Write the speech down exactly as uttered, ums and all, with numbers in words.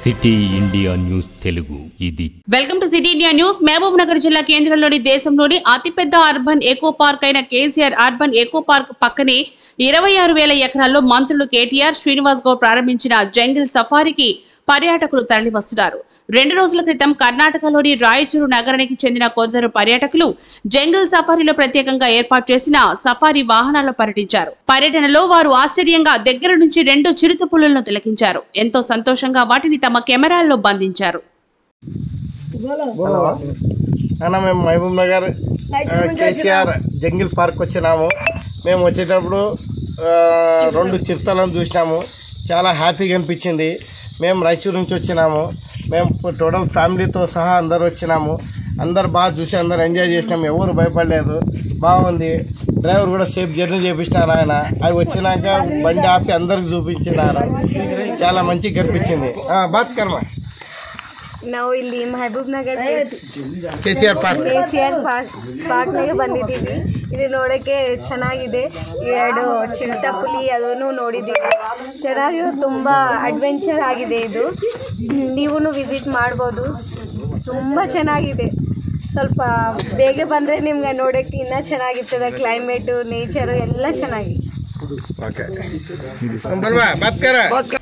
City India news Telugu ఇది welcome to city India news. Mahabubnagar జిల్లా కేంద్రంలోని దేశంలోని అతిపెద్ద అర్బన్ ఎకో పార్క్ అయిన కేసీఆర్ అర్బన్ ఎకో పార్క్ పక్కనే ఇరవై ఆరు వేల ఎకరాల్లో మంత్రులు కేటీఆర్ శ్రీనివాస్ గౌడ్ ప్రారంభించిన జంగిల్ సఫారీకి పర్యాటకులు తరలి వస్తున్నారు. రెండు రోజుల క్రితం కర్ణాటకలోని రాయచూరు నగరానికి చెందిన కొందరు పర్యాటకులు జంగిల్ సఫారీలో ప్రత్యేకంగా ఏర్పాటు చేసిన సఫారీ వాహనాల్లో పర్యటించారు. పర్యటనలో వారు ఆశ్చర్యంగా దగ్గర నుంచి రెండు చిరుత పులులను తిలకించారు. ఎంతో సంతోషంగా వాటిని తమ కెమెరాల్లో బంధించారు. మేము Mahabubnagar KCR jungle park వచ్చినాము. మేము వచ్చేటప్పుడు రెండు చిరుతలను చూసినాము. చాలా హ్యాపీగా అనిపించింది. మేము రాయచూరు నుంచి వచ్చినాము. మేము టోటల్ ఫ్యామిలీతో సహా అందరు వచ్చినాము. అందరు బాగా చూసి అందరు ఎంజాయ్ చేసినాము. ఎవరు భయపడలేదు. బాగుంది. డ్రైవర్ కూడా సేఫ్ జర్నీ చేపించినారు. ఆయన అవి వచ్చినాక బండి ఆపి అందరికి చూపించినారు. చాలా మంచిగా కనిపించింది. బాత్ కర్మ ನಾವು ಇಲ್ಲಿ Mahabubnagar KCR park KCR park ಪಾರ್ಕ್ನಾಗೆ ಬಂದಿದ್ದೀವಿ. ಇದು ನೋಡೋಕ್ಕೆ ಚೆನ್ನಾಗಿದೆ. ಎರಡು ಚಿರತಪುಲಿ ಅದನ್ನು ನೋಡಿದ್ದೀವಿ. ಚೆನ್ನಾಗಿದೆ. ತುಂಬ ಅಡ್ವೆಂಚರ್ ಆಗಿದೆ. ಇದು ನೀವು ವಿಸಿಟ್ ಮಾಡ್ಬೋದು. ತುಂಬ ಚೆನ್ನಾಗಿದೆ. ಸ್ವಲ್ಪ ಬೇಗ ಬಂದರೆ ನಿಮ್ಗೆ ನೋಡೋಕ್ಕೆ ಇನ್ನೂ ಚೆನ್ನಾಗಿರ್ತದೆ. ಕ್ಲೈಮೇಟು ನೇಚರು ಎಲ್ಲ ಚೆನ್ನಾಗಿದೆ.